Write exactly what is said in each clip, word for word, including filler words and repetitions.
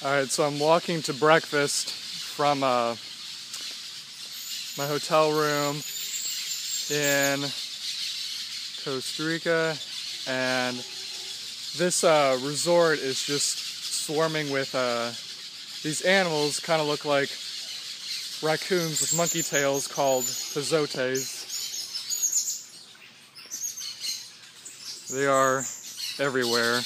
Alright, so I'm walking to breakfast from uh, my hotel room in Costa Rica, and this uh, resort is just swarming with uh, these animals, kind of look like raccoons with monkey tails, called Pizotes. They are everywhere.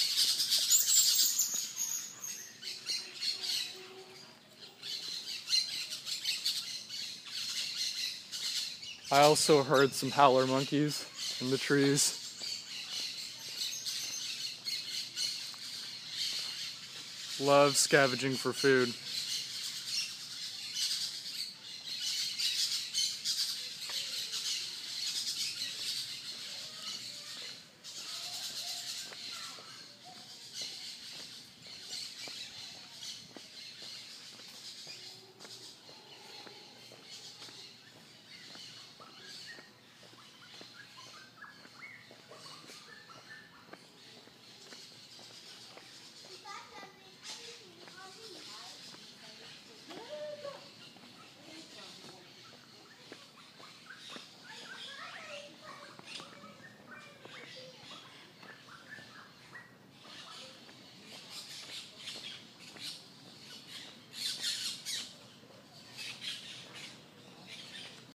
I also heard some howler monkeys in the trees. Love scavenging for food.